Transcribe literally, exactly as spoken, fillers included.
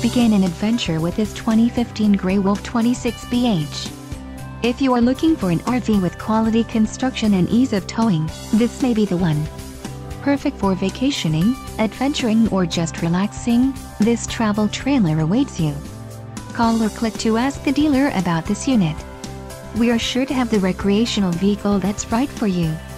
Begin an adventure with this twenty fifteen Grey Wolf twenty-six B H. If you are looking for an R V with quality construction and ease of towing, this may be the one. Perfect for vacationing, adventuring or just relaxing, this travel trailer awaits you. Call or click to ask the dealer about this unit. We are sure to have the recreational vehicle that's right for you.